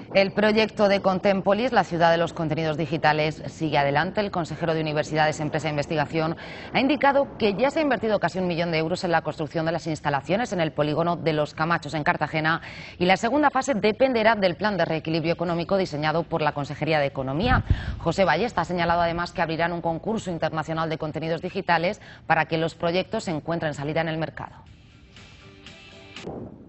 El proyecto de Contempolis, la ciudad de los contenidos digitales, sigue adelante. El consejero de Universidades, Empresa e Investigación ha indicado que ya se ha invertido casi 1 millón de euros en la construcción de las instalaciones en el polígono de Los Camachos, en Cartagena, y la segunda fase dependerá del plan de reequilibrio económico diseñado por la Consejería de Economía. José Ballesta ha señalado además que abrirán un concurso internacional de contenidos digitales para que los proyectos encuentren salida en el mercado.